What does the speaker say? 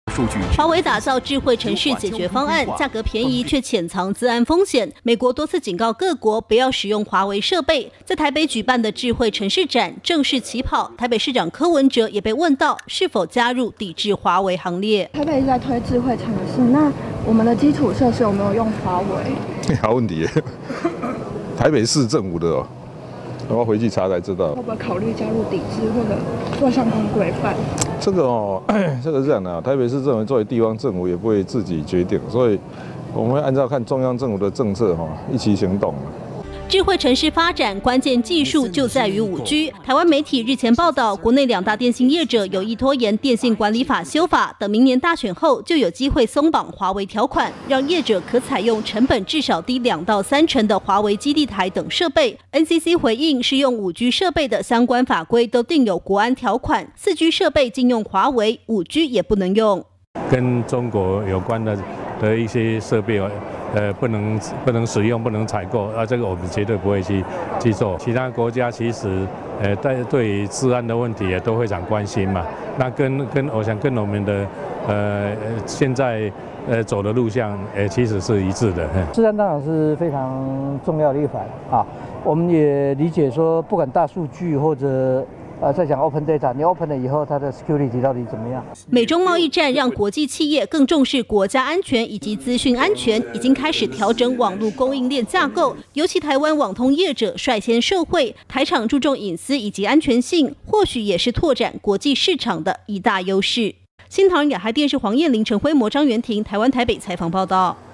华为打造智慧城市解决方案，价格便宜却潜藏资安风险。美国多次警告各国不要使用华为设备。在台北举办的智慧城市展正式起跑，台北市长柯文哲也被问到是否加入抵制华为行列。 台北一直在推智慧城市，那我们的基础设施有没有用华为？ 好问题，台北市政府的哦。 我要回去查才知道。 会不会考虑加入抵制或者做相关规范？ 这个哦，这个是这样的啊，台北市政府作为地方政府也不会自己决定，所以我们会按照看中央政府的政策哈，一起行动。 智慧城市发展关键技术就在于5G。台湾媒体日前报道，国内2大电信业者有意拖延电信管理法修法，等明年大选后就有机会松绑华为条款，让业者可采用成本至少低2到3成的华为基地台等设备。NCC 回应，适用5G 设备的相关法规都定有国安条款，4G 设备禁用华为，5G 也不能用。 跟中国有关的一些设备。 不能使用，不能采购啊！这个我们绝对不会去做。其他国家其实，对于治安的问题也都非常关心嘛。那我想跟我们的现在走的路向，其实是一致的。 治安当然是非常重要的一环啊。我们也理解说，不管大数据或者。 在讲 open data， 你 open 了以后，它的 security 到底怎么样？ 美中贸易战让国际企业更重视国家安全以及资讯安全，已经开始调整网络供应链架构。尤其台湾网通业者率先受惠，台厂注重隐私以及安全性，或许也是拓展国际市场的一大优势。新唐人亚太电视黄燕玲、陈辉模、张元婷，台湾台北采访报道。